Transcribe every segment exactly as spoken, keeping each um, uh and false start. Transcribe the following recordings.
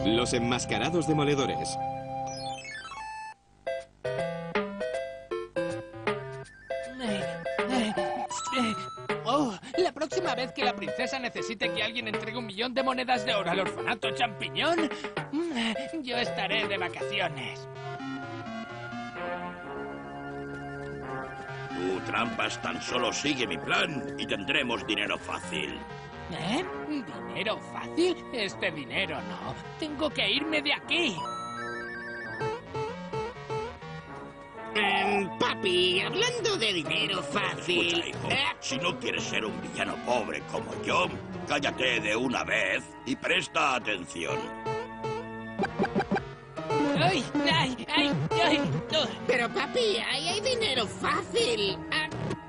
Los enmascarados demoledores. Oh, la próxima vez que la princesa necesite que alguien entregue un millón de monedas de oro al orfanato champiñón, yo estaré de vacaciones. Tú, Trampas, tan solo sigue mi plan y tendremos dinero fácil. ¿Eh? ¿Dinero fácil? Este dinero no. Tengo que irme de aquí. Um, papi, hablando de dinero fácil... Escucha, hijo, eh, si no quieres ser un villano pobre como yo, cállate de una vez y presta atención. ¡Ay, ay, ay, ay! Oh. Pero papi, ahí hay dinero fácil. Ah.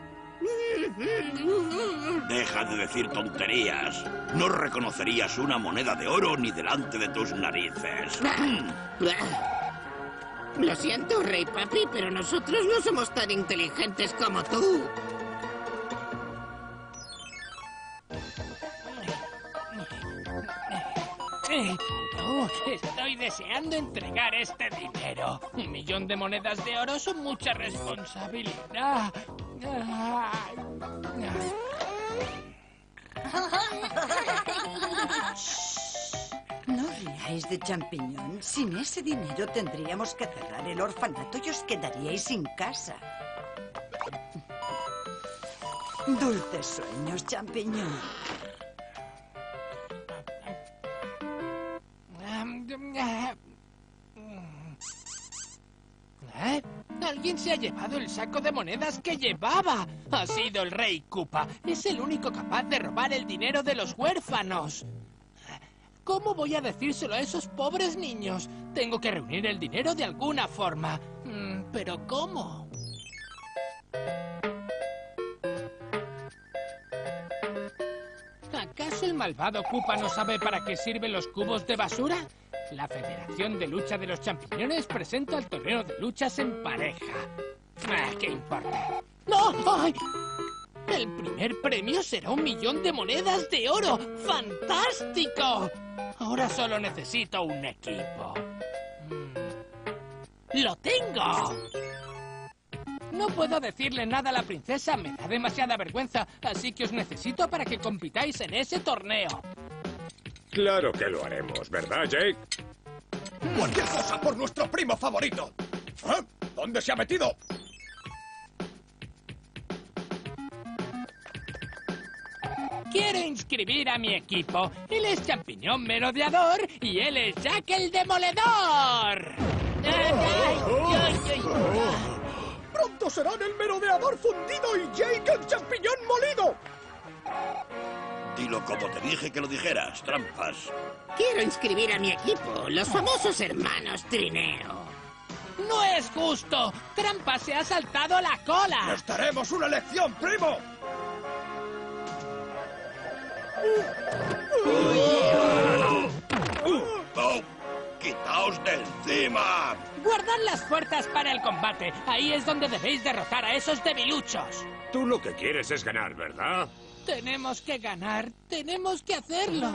Deja de decir tonterías. No reconocerías una moneda de oro ni delante de tus narices. Lo siento, Rey Papi, pero nosotros no somos tan inteligentes como tú. Oh, estoy deseando entregar este dinero. Un millón de monedas de oro son mucha responsabilidad. Ay. No riáis de champiñón. Sin ese dinero tendríamos que cerrar el orfanato y os quedaríais sin casa. Dulces sueños, champiñón. ¿Eh? Alguien se ha llevado el saco de monedas que llevaba. Ha sido el Rey Koopa. Es el único capaz de robar el dinero de los huérfanos. ¿Cómo voy a decírselo a esos pobres niños? Tengo que reunir el dinero de alguna forma. Mm, ¿Pero cómo? ¿Acaso el malvado Koopa no sabe para qué sirven los cubos de basura? La Federación de Lucha de los Champiñones presenta el torneo de luchas en pareja. Ah, ¿qué importa? ¡No! ¡Ay! El primer premio será un millón de monedas de oro. ¡Fantástico! Ahora solo necesito un equipo. Mm. ¡Lo tengo! No puedo decirle nada a la princesa, me da demasiada vergüenza, así que os necesito para que compitáis en ese torneo. Claro que lo haremos, ¿verdad, Jake? ¡Cualquier cosa por nuestro primo favorito! ¿Eh? ¿Dónde se ha metido? Quiero inscribir a mi equipo. Él es Champiñón Merodeador y él es Jack el Demoledor. ¡Ay, ay, ay, ay! ¡Pronto serán el merodeador fundido y Jake el champiñón molido! Dilo como te dije que lo dijeras, Trampas. Quiero inscribir a mi equipo, los famosos hermanos Trineo. ¡No es justo! ¡Trampas se ha saltado la cola! ¡Les daremos una lección, primo! ¡Oh! ¡Quitaos de encima! ¡Guardad las fuerzas para el combate! Ahí es donde debéis derrotar a esos debiluchos. Tú lo que quieres es ganar, ¿verdad? Tenemos que ganar. Tenemos que hacerlo.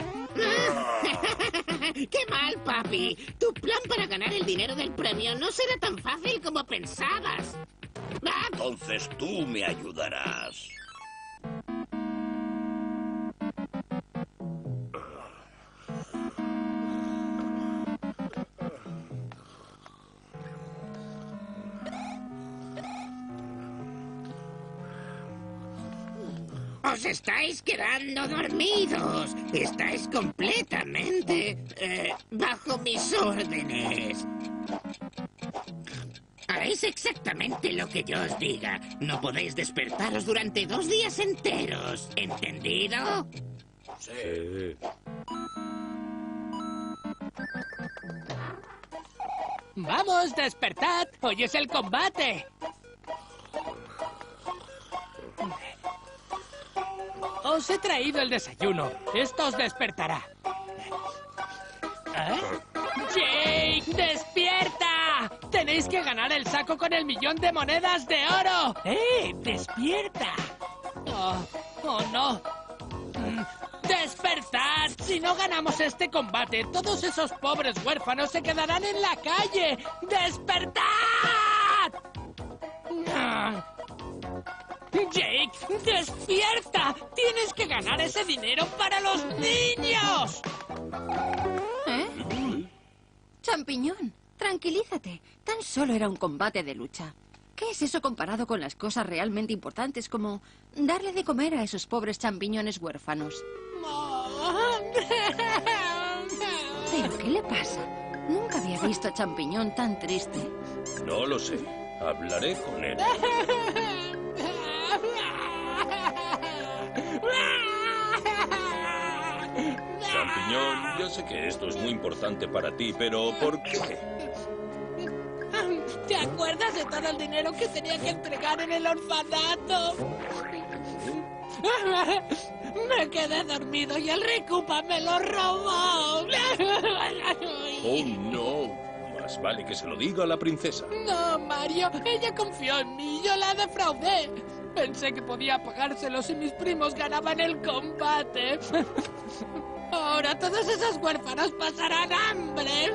¡Qué mal, papi! Tu plan para ganar el dinero del premio no será tan fácil como pensabas. ¡Ah! Entonces tú me ayudarás. ¡Os estáis quedando dormidos! Estáis completamente eh, bajo mis órdenes. Haréis exactamente lo que yo os diga. No podéis despertaros durante dos días enteros. ¿Entendido? Sí. ¡Vamos, despertad! ¡Hoy es el combate! Os he traído el desayuno. Esto os despertará. ¿Eh? ¡Jake, despierta! ¡Tenéis que ganar el saco con el millón de monedas de oro! ¡Eh, despierta! ¡Oh, oh no! ¡Despertad, Si no ganamos este combate, todos esos pobres huérfanos se quedarán en la calle. ¡Despertad! Ah. Jake, despierta. Tienes que ganar ese dinero para los niños. ¿Eh? Champiñón, tranquilízate. Tan solo era un combate de lucha. ¿Qué es eso comparado con las cosas realmente importantes como darle de comer a esos pobres champiñones huérfanos? ¿Pero qué le pasa? Nunca había visto a Champiñón tan triste. No lo sé. Hablaré con él. Champiñón, yo sé que esto es muy importante para ti, pero ¿por qué? ¿Te acuerdas de todo el dinero que tenía que entregar en el orfanato? Me quedé dormido y el Ricupa me lo robó. Oh, no. Más vale que se lo diga a la princesa. No, Mario. Ella confió en mí y yo la defraudé. Pensé que podía pagárselo si mis primos ganaban el combate. Ahora todos esos huérfanos pasarán hambre.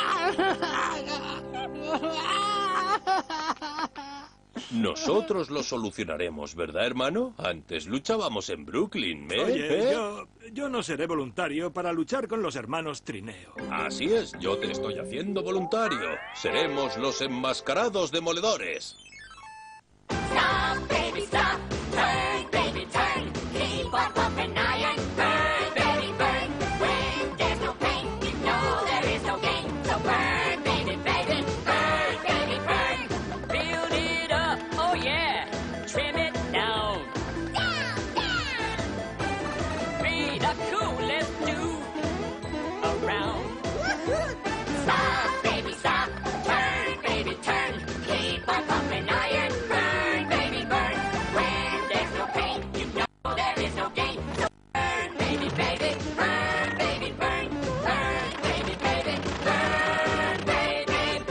Nosotros lo solucionaremos, ¿verdad, hermano? Antes luchábamos en Brooklyn, ¿eh? Oye, ¿Eh? yo, yo no seré voluntario para luchar con los hermanos Trineo. Así es, yo te estoy haciendo voluntario. Seremos los enmascarados demoledores. Stop, baby, stop. Turn, baby, turn. Keep on pumping iron. Burn, baby, burn. When there's no pain, you know there is no gain. So burn, baby, baby. Burn, baby, burn. Build it up, oh yeah. Trim it down. Down, down. Be the coolest dude around. Stop, baby, stop. Turn, baby, turn. Keep on pumping iron. Burn, baby, burn. When there's no pain, you know there is no gain. So burn, baby, baby. Burn, baby, burn. Burn, baby, baby. Burn, baby,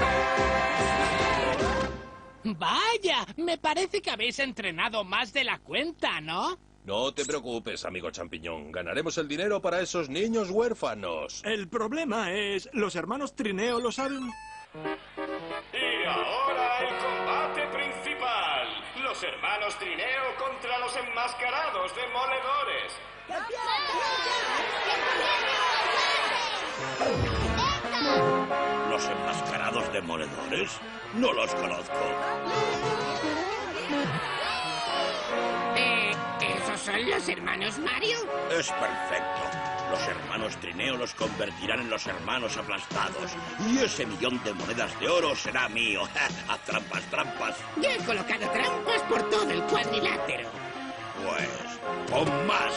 burn. Vaya, me parece que habéis entrenado más de la cuenta, ¿no? No te preocupes, amigo Champiñón. Ganaremos el dinero para esos niños huérfanos. El problema es, los hermanos Trineo lo saben. Y ahora el combate principal. Los hermanos Trineo contra los enmascarados demoledores. ¿Los enmascarados demoledores? No los conozco. Eh, ¿esos son los hermanos Mario? Es perfecto. Los hermanos Trineo los convertirán en los hermanos aplastados. Y ese millón de monedas de oro será mío. Haz trampas, trampas. Ya he colocado trampas por todo el cuadrilátero. Pues, pon más.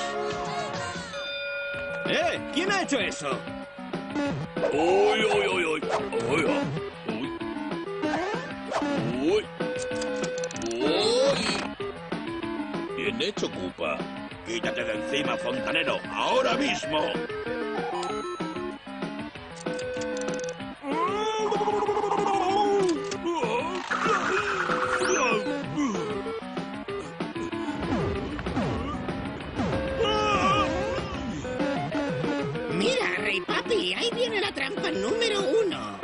¡Eh! ¿Quién ha hecho eso? ¡Uy, uy, uy, uy! ¡Uy, uy! ¡Uy! ¡Uy! Bien hecho, Koopa. Quítate de encima, fontanero, ahora mismo. Mira, Rey Papi, ahí viene la trampa número uno.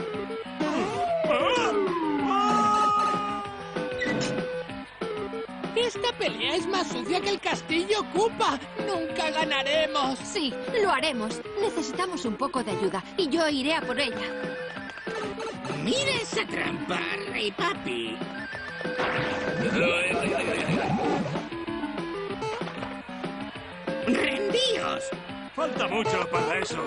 Esta pelea es más sucia que el castillo Koopa. Nunca ganaremos. Sí, lo haremos. Necesitamos un poco de ayuda y yo iré a por ella. Mira esa trampa, Rey Papi. ¡Rendíos! Falta mucho para eso.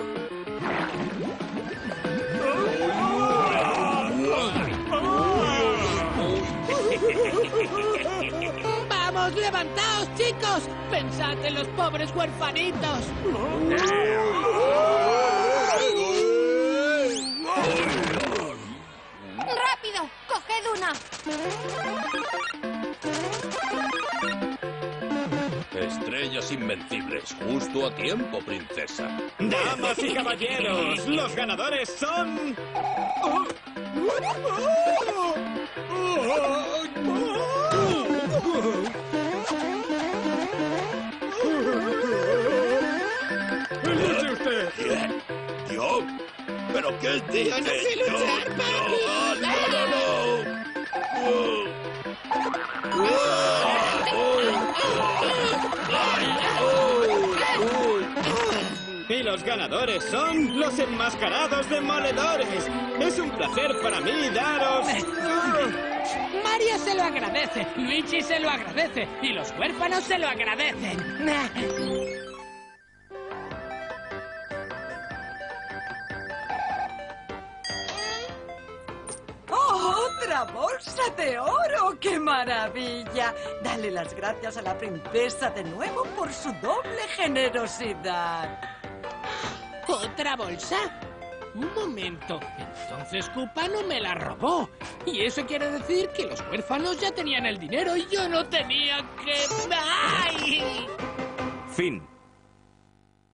¡Vamos, levantaos, chicos! ¡Pensad en los pobres huerfanitos! ¡Rápido! ¡Coged una! Estrellas invencibles, justo a tiempo, princesa. Damas y caballeros, los ganadores son... ¡Elige usted! ¿Pero qué dices? Yo no sé luchar, no, papi. no, no, no, Y los ganadores son los enmascarados demoledores. Es un placer para mí daros... Mario se lo agradece, Luigi se lo agradece y los huérfanos se lo agradecen. ¡Oh, otra bolsa de oro! ¡Qué maravilla! Dale las gracias a la princesa de nuevo por su doble generosidad. ¿Otra bolsa? Un momento. Entonces Koopa no me la robó. Y eso quiere decir que los huérfanos ya tenían el dinero y yo no tenía que... ¡Ay! Fin.